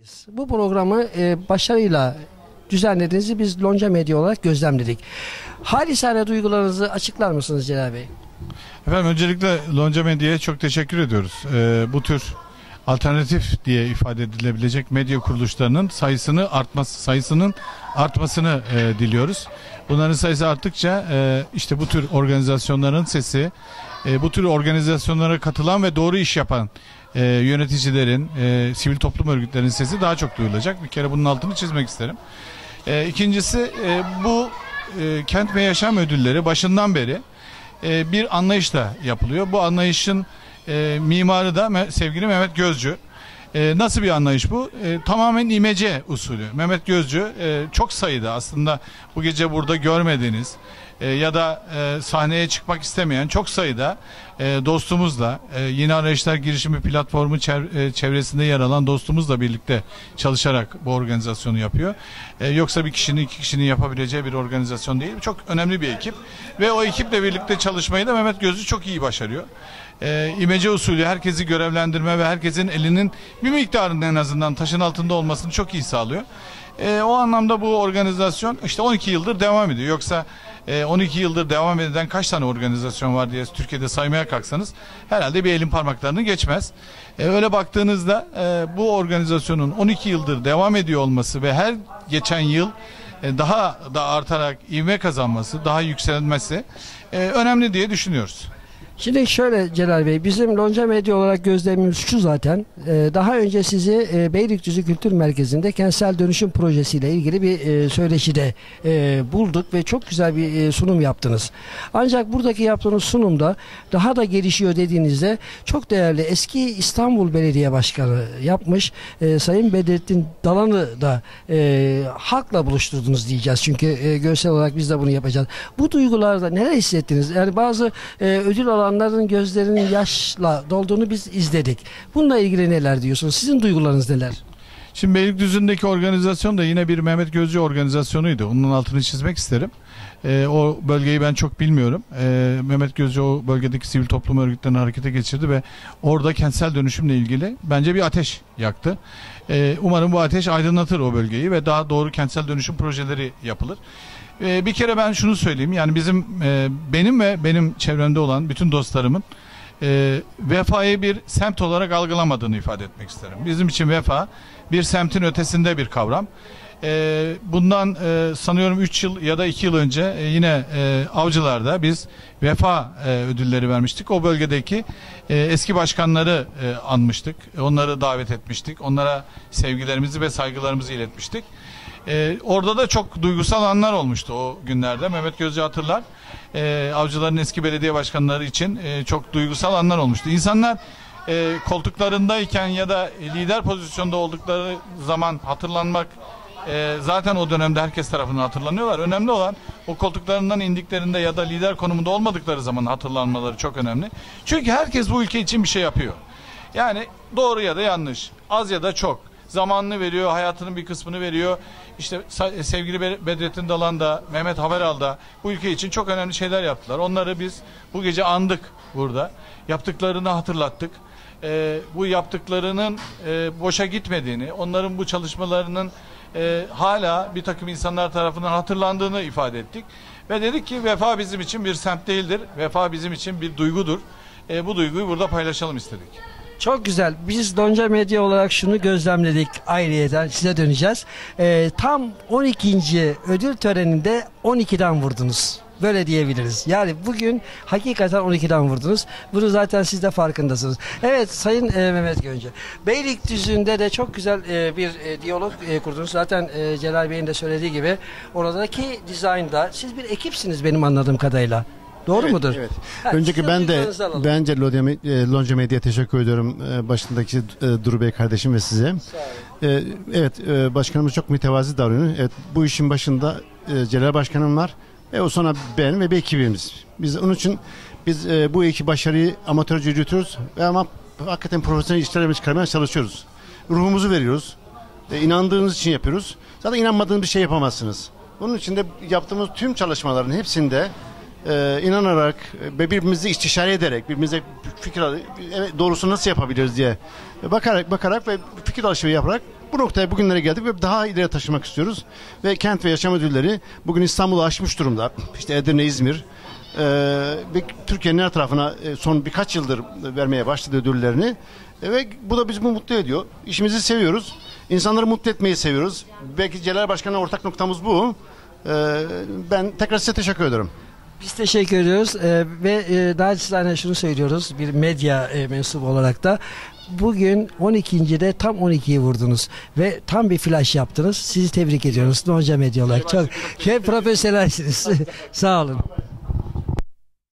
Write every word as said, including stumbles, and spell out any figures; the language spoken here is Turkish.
geldiniz. Bu programı e, başarıyla düzenlediğinizi biz Lonca Medya olarak gözlemledik. Halisane duygularınızı açıklar mısınız Celal Bey? Efendim öncelikle Lonca Medya'ya çok teşekkür ediyoruz. Ee, bu tür alternatif diye ifade edilebilecek medya kuruluşlarının sayısını artması, sayısının artmasını e, diliyoruz. Bunların sayısı arttıkça e, işte bu tür organizasyonların sesi, e, bu tür organizasyonlara katılan ve doğru iş yapan e, yöneticilerin, e, sivil toplum örgütlerinin sesi daha çok duyulacak. Bir kere bunun altını çizmek isterim. E, ikincisi e, bu e, kent ve yaşam ödülleri başından beri e, bir anlayışla yapılıyor. Bu anlayışın e, mimarı da sevgili Mehmet Gözcü. E, nasıl bir anlayış bu? E, tamamen imece usulü. Mehmet Gözcü e, çok sayıda aslında bu gece burada görmediğiniz e, ya da e, sahneye çıkmak istemeyen çok sayıda e, dostumuzla e, Yeni Arayışlar Girişimi Platformu çev- e, çevresinde yer alan dostumuzla birlikte çalışarak bu organizasyonu yapıyor. E, yoksa bir kişinin iki kişinin yapabileceği bir organizasyon değil. Çok önemli bir ekip ve o ekiple birlikte çalışmayı da Mehmet Gözcü çok iyi başarıyor. E, imece usulü herkesi görevlendirme ve herkesin elinin bir miktarının en azından taşın altında olmasını çok iyi sağlıyor. E, o anlamda bu organizasyon işte on iki yıldır devam ediyor. Yoksa e, on iki yıldır devam eden kaç tane organizasyon var diye Türkiye'de saymaya kalksanız herhalde bir elin parmaklarını geçmez. E, öyle baktığınızda e, bu organizasyonun on iki yıldır devam ediyor olması ve her geçen yıl e, daha da artarak ivme kazanması, daha yükselmesi e, önemli diye düşünüyoruz. Şimdi şöyle Celal Bey, bizim Lonca Medya olarak gözlemimiz şu zaten. E, daha önce sizi e, Beylikdüzü Kültür Merkezi'nde kentsel dönüşüm projesiyle ilgili bir e, söyleşide e, bulduk ve çok güzel bir e, sunum yaptınız. Ancak buradaki yaptığınız sunumda daha da gelişiyor dediğinizde çok değerli eski İstanbul Belediye Başkanı yapmış e, Sayın Bedrettin Dalan'ı da e, halkla buluşturdunuz diyeceğiz. Çünkü e, görsel olarak biz de bunu yapacağız. Bu duygularda neler hissettiniz? Yani bazı e, ödül alan onların gözlerinin yaşla dolduğunu biz izledik. Bununla ilgili neler diyorsunuz? Sizin duygularınız neler? Şimdi Beylikdüzü'ndeki organizasyon da yine bir Mehmet Gözcü organizasyonuydu. Onun altını çizmek isterim. Ee, o bölgeyi ben çok bilmiyorum. Ee, Mehmet Gözcü o bölgedeki sivil toplum örgütlerini harekete geçirdi ve orada kentsel dönüşümle ilgili bence bir ateş yaktı. Ee, umarım bu ateş aydınlatır o bölgeyi ve daha doğru kentsel dönüşüm projeleri yapılır. Ee, bir kere ben şunu söyleyeyim, yani bizim e, benim ve benim çevremde olan bütün dostlarımın e, vefayı bir semt olarak algılamadığını ifade etmek isterim. Bizim için vefa bir semtin ötesinde bir kavram. E, bundan e, sanıyorum üç yıl ya da iki yıl önce e, yine e, Avcılar'da biz vefa e, ödülleri vermiştik. O bölgedeki e, eski başkanları e, anmıştık. Onları davet etmiştik. Onlara sevgilerimizi ve saygılarımızı iletmiştik. Ee, orada da çok duygusal anlar olmuştu o günlerde. Mehmet Gözcü hatırlar. Ee, Avcıların eski belediye başkanları için e, çok duygusal anlar olmuştu. İnsanlar e, koltuklarındayken ya da lider pozisyonda oldukları zaman hatırlanmak e, zaten o dönemde herkes tarafından hatırlanıyorlar. Önemli olan o koltuklarından indiklerinde ya da lider konumunda olmadıkları zaman hatırlanmaları çok önemli. Çünkü herkes bu ülke için bir şey yapıyor. Yani doğru ya da yanlış, az ya da çok. Zamanını veriyor, hayatının bir kısmını veriyor. İşte sevgili Bedrettin Dalan da, Mehmet Haberal da bu ülke için çok önemli şeyler yaptılar. Onları biz bu gece andık burada. Yaptıklarını hatırlattık. Ee, bu yaptıklarının e, boşa gitmediğini, onların bu çalışmalarının e, hala bir takım insanlar tarafından hatırlandığını ifade ettik. Ve dedik ki vefa bizim için bir semt değildir. Vefa bizim için bir duygudur. E, bu duyguyu burada paylaşalım istedik. Çok güzel. Biz Lonca Medya olarak şunu gözlemledik, ayrıyeten size döneceğiz. Ee, tam on ikinci ödül töreninde on ikiden vurdunuz. Böyle diyebiliriz. Yani bugün hakikaten on ikiden vurdunuz. Bunu zaten siz de farkındasınız. Evet Sayın e, Mehmet Gözcü. Beylikdüzü'nde de çok güzel e, bir e, diyalog e, kurdunuz. Zaten e, Celal Bey'in de söylediği gibi oradaki dizaynda siz bir ekipsiniz benim anladığım kadarıyla. Doğru evet, mudur? Evet. Ha, Önceki ben de bence Lonca Medya'ya teşekkür ediyorum. Başındaki Duru Bey kardeşim ve size. Ee, evet, başkanımız çok mütevazi davranıyor. Evet, bu işin başında Celal Başkanım var. Ve o sonra ben ve bir ekibimiz. Biz onun için biz bu iki başarıyı amatörce yürütüyoruz ve ama hakikaten profesyonel işlerimizi çıkarmaya çalışıyoruz. Ruhumuzu veriyoruz. E, inandığınız için yapıyoruz. Zaten inanmadığınız bir şey yapamazsınız. Bunun için de yaptığımız tüm çalışmaların hepsinde Ee, inanarak ve birbirimizi istişare ederek birbirimize fikir evet, doğrusunu nasıl yapabiliriz diye bakarak bakarak ve fikir alışverişi yaparak bu noktaya bugünlere geldik ve daha ileri taşımak istiyoruz. Ve kent ve yaşam ödülleri bugün İstanbul'u aşmış durumda. İşte Edirne, İzmir e, ve Türkiye'nin her tarafına e, son birkaç yıldır vermeye başladı ödüllerini. E, ve bu da bizi mutlu ediyor. İşimizi seviyoruz. İnsanları mutlu etmeyi seviyoruz. Belki Celal Başkan'la ortak noktamız bu. E, ben tekrar size teşekkür ederim. Biz teşekkür ediyoruz ee, ve e, daha çizane şunu söylüyoruz bir medya e, mensubu olarak da bugün on ikincide tam on ikiyi vurdunuz ve tam bir flash yaptınız. Sizi tebrik ediyoruz Lonca Medya olarak. Çok şey profesyonelsiniz. Sağ olun.